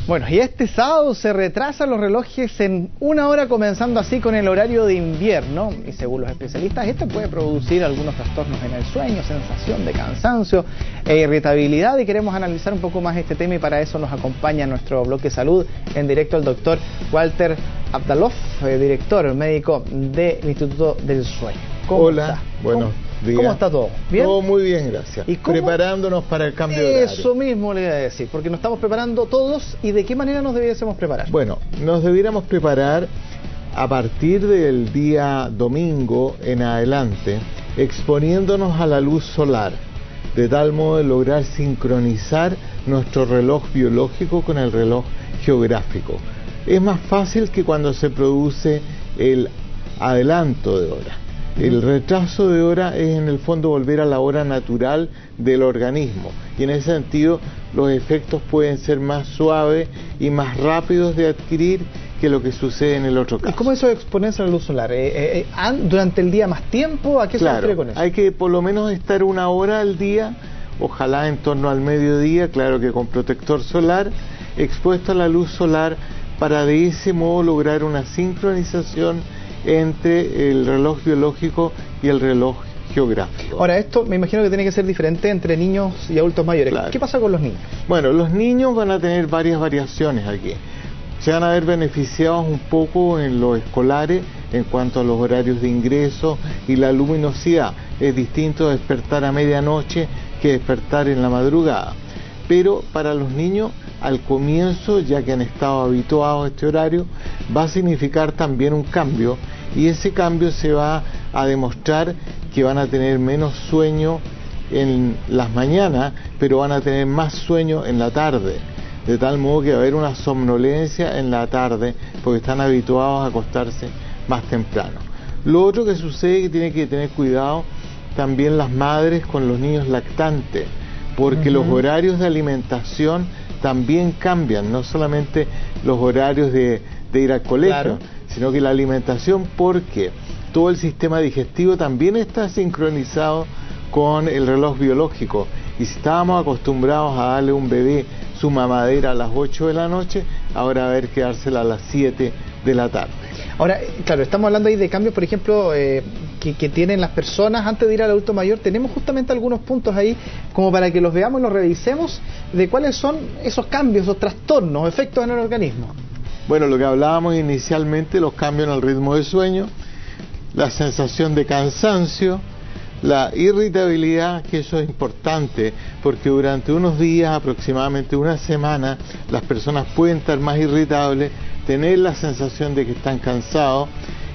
Bueno, y este sábado se retrasan los relojes en 1 hora, comenzando así con el horario de invierno. Y según los especialistas, esto puede producir algunos trastornos en el sueño, sensación de cansancio e irritabilidad. Y queremos analizar un poco más este tema, y para eso nos acompaña en nuestro bloque salud en directo el doctor Walter Abdalov, director médico del Instituto del Sueño. Hola, está? buenos días. ¿Cómo está todo? ¿Bien? Todo muy bien, gracias. ¿Y preparándonos para el cambio de horario? Eso mismo le iba a decir, porque nos estamos preparando todos. ¿Y de qué manera nos debiésemos preparar? Bueno, nos debiéramos preparar a partir del día domingo en adelante, exponiéndonos a la luz solar, de tal modo de lograr sincronizar nuestro reloj biológico con el reloj geográfico. Es más fácil que cuando se produce el adelanto de hora. El retraso de hora es en el fondo volver a la hora natural del organismo, y en ese sentido los efectos pueden ser más suaves y más rápidos de adquirir que lo que sucede en el otro caso. ¿Y cómo eso de exponerse a la luz solar? ¿Durante el día más tiempo? ¿A qué se refiere con eso? Hay que por lo menos estar 1 hora al día, ojalá en torno al mediodía, claro que con protector solar, expuesto a la luz solar, para de ese modo lograr una sincronización entre el reloj biológico y el reloj geográfico. Ahora, esto me imagino que tiene que ser diferente entre niños y adultos mayores. Claro. ¿Qué pasa con los niños? Bueno, los niños van a tener varias variaciones aquí. Se van a ver beneficiados un poco en los escolares en cuanto a los horarios de ingreso y la luminosidad. Es distinto despertar a medianoche que despertar en la madrugada. Pero para los niños, al comienzo, ya que han estado habituados a este horario, va a significar también un cambio, y ese cambio se va a demostrar que van a tener menos sueño en las mañanas, pero van a tener más sueño en la tarde, de tal modo que va a haber una somnolencia en la tarde, porque están habituados a acostarse más temprano. Lo otro que sucede es que tienen que tener cuidado también las madres con los niños lactantes, porque los horarios de alimentación también cambian, no solamente los horarios de ir al colegio, claro, sino que la alimentación, porque todo el sistema digestivo también está sincronizado con el reloj biológico, y si estábamos acostumbrados a darle a un bebé su mamadera a las 8 de la noche, ahora va a haber que dársela a las 7 de la tarde. Ahora, claro, estamos hablando ahí de cambios, por ejemplo, que tienen las personas antes de ir al adulto mayor. Tenemos justamente algunos puntos ahí como para que los veamos y los revisemos de cuáles son esos cambios, esos trastornos, efectos en el organismo. Bueno, lo que hablábamos inicialmente, los cambios en el ritmo de sueño, la sensación de cansancio, la irritabilidad, que eso es importante, porque durante unos días, aproximadamente 1 semana, las personas pueden estar más irritables, tener la sensación de que están cansados,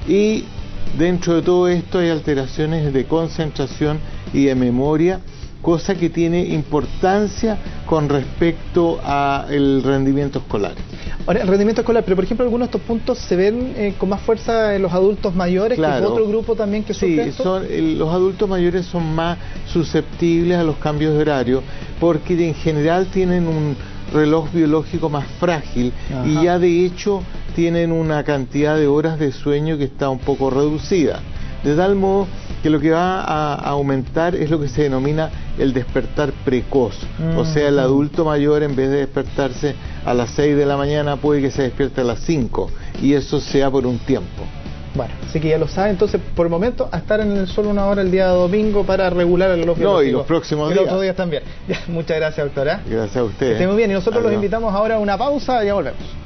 y dentro de todo esto hay alteraciones de concentración y de memoria, cosa que tiene importancia con respecto al rendimiento escolar. Ahora, el rendimiento escolar, pero por ejemplo algunos de estos puntos se ven con más fuerza en los adultos mayores, claro, que es otro grupo también que sufre esto. Los adultos mayores son más susceptibles a los cambios de horario, porque en general tienen un reloj biológico más frágil. Ajá. Y ya de hecho tienen una cantidad de horas de sueño que está un poco reducida, de tal modo que lo que va a aumentar es lo que se denomina el despertar precoz. O sea, el adulto mayor, en vez de despertarse a las 6 de la mañana, puede que se despierte a las 5, y eso sea por un tiempo. Bueno, así que ya lo saben. Entonces, por el momento, a estar en el sol 1 hora el día domingo para regular el reloj biológico. No, y los próximos días. Y los otros días también. Ya, muchas gracias, doctora. Gracias a ustedes. Que estén muy bien, y nosotros los invitamos ahora a una pausa, ya volvemos.